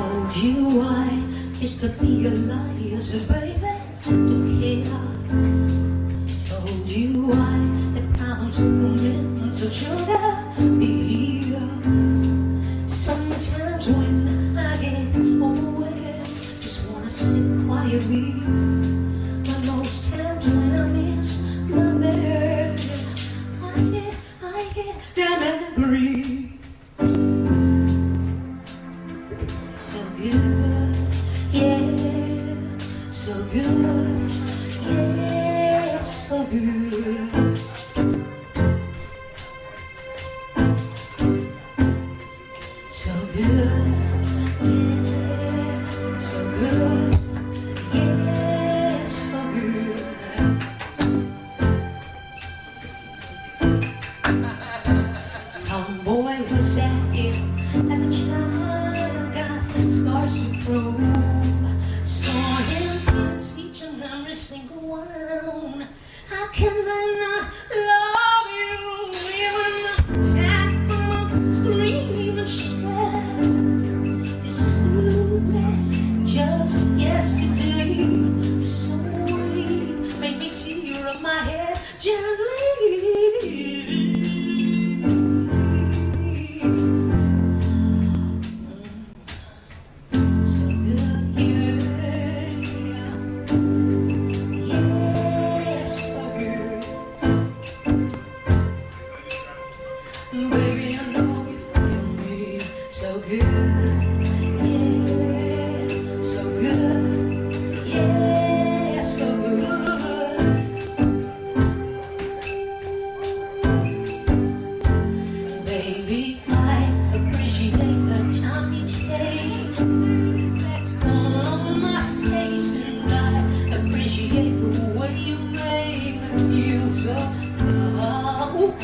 Told you I used to be a liar, so baby, don't care. Told you I had problems with commitment, so sugar, be here. Sometimes when I get overwhelmed, just wanna sit quietly. But most times when I miss my man, I get damn angry. So good, yeah, so good, yeah, so good. So good, yeah, so good, yeah, so good. Tomboy was active as a child, got scars to prove. Saw him kiss each and every single one. How can I not love you? Even the tap scream and shout. It soothed me just yesterday. You're so weak, made me tear up my head gently. Baby, I know you feel me. So good, yeah, so good, yeah, so good. Baby, I appreciate the time you take. Respect all of my space, and I appreciate the way you make me feel so good.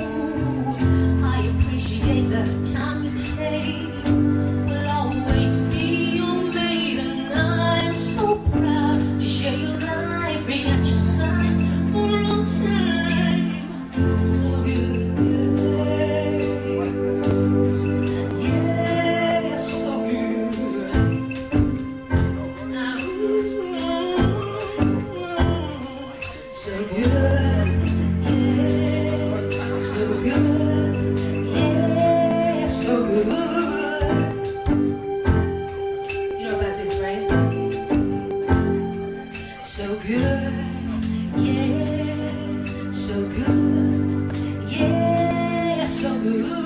The time you take will always be your mate, and I'm so proud to share your life, be at your side for all time. So good, yeah, so good. So good, yeah, so good. So good. You know about this, right? So good, yeah, so good, yeah, so good.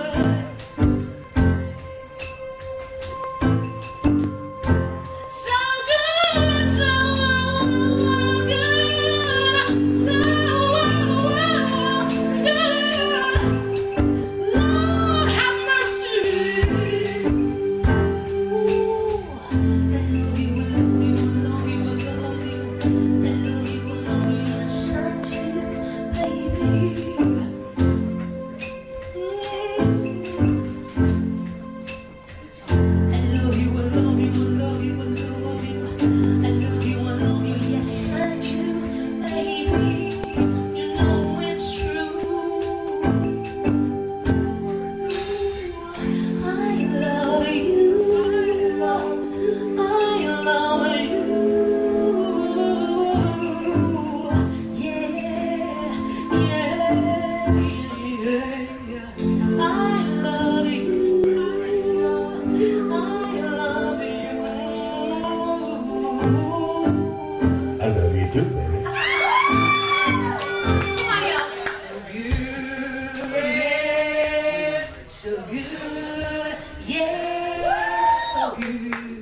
I love you too, baby. So good, yeah, so good.